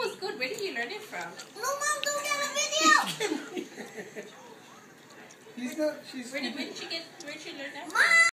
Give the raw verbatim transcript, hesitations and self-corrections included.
was good. Where did you learn it from? No, Mom, don't get a video. He's not. She's. Where did, where did she get? Where did she learn that? Mom.